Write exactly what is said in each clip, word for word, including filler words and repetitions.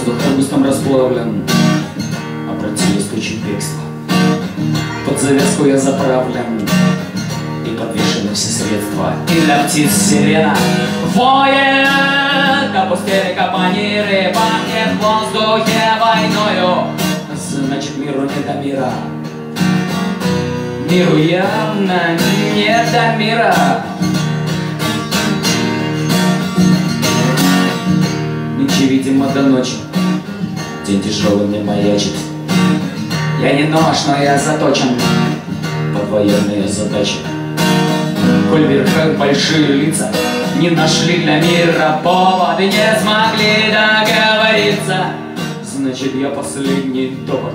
Воздух августом расплавлен, обратились тучи бегства. Под завязку я заправлен, и подвешены все средства. И для птиц сирена воет, опустили капониры, пахнет в воздухе войною. Значит, миру не до мира, миру явно не до мира. Нынче, видимо, до ночи день тяжелый мне маячит. Я не нож, но я заточен под военные задачи. Коль в верхах большие лица не нашли для мира повод и не смогли договориться, значит, я последний довод.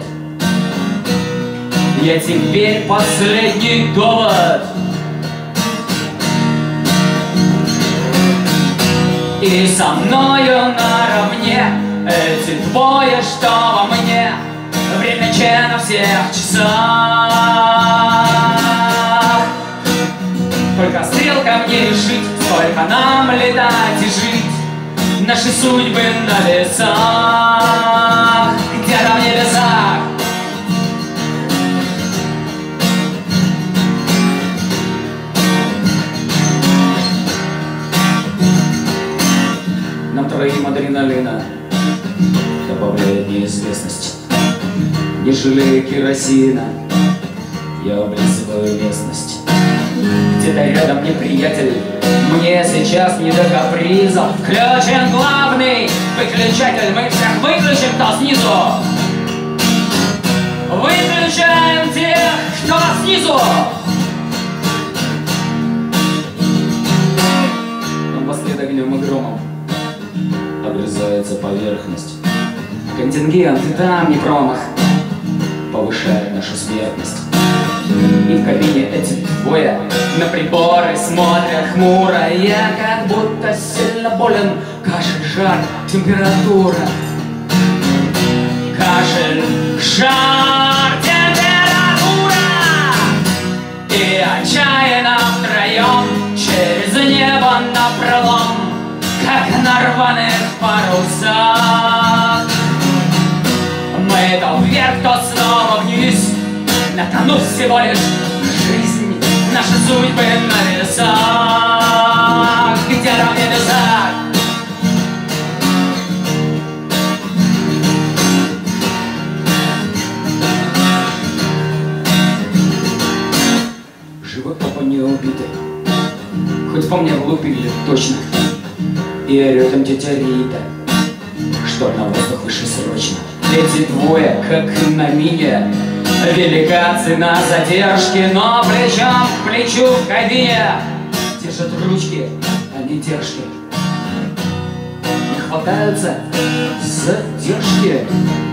Я теперь последний довод. И со мною наравне эти двое, что во мне. Время че на всех часах. Только стрелка мне решить, сколько нам летать и жить. Наши судьбы на весах, где-то в небесах. Нам троим адреналина добавляет неизвестность. Не жалея керосина, я облизываю местность. Где-то рядом неприятель, мне сейчас не до капризов. Включен главный выключатель, мы всех выключим, кто снизу. Выключаем тех, кто снизу. Напоследок огнем и громом обрезается поверхность. Контингент и там не промах повышает нашу смертность. И в кабине эти двое на приборы смотрят хмуро. Я как будто сильно болен. Кашель, жар, температура. Кашель, жар, температура. И отчаянно втроем через небо напролом, как на рваных парусах. Мы то вверх, то снова вниз. На кону всего лишь жизнь, наши судьбы на весах, где-то в небесах. Живой папа не убитый, хоть по мне влупили точно. И орёт им тетя Рита, что на воздух выше срочно. Эти двое, как на мине, велика цена задержки, но плечом к плечу в кабине держат ручки, а не держки. Не хватаются задержки.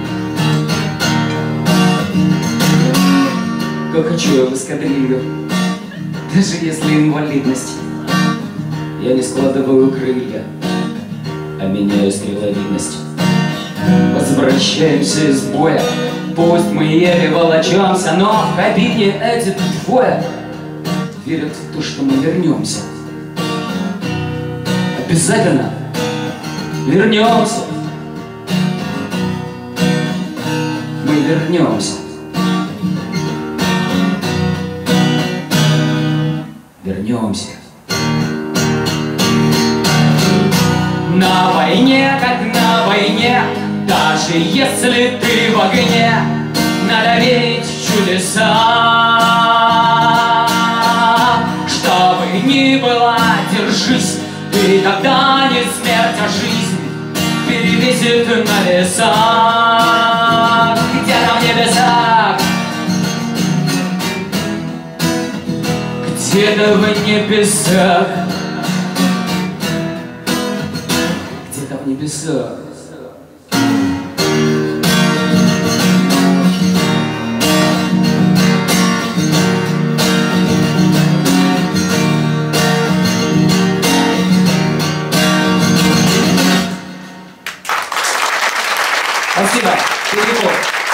Как хочу я в эскадрилью, даже если инвалидность. Я не складываю крылья, а меняю стреловидность. Возвращаемся из боя, пусть мы еле волочемся, но в кабине эти двое верят в то, что мы вернемся. Обязательно вернемся. Мы вернемся. Вернемся. На войне, как на войне, даже если ты в огне, надо верить в чудеса. Что бы ни было, держись, и тогда не смерть, а жизнь перевесит на весах, где-то в небесах. Где-то в небесах. Где-то в небесах. Спасибо. Перевод.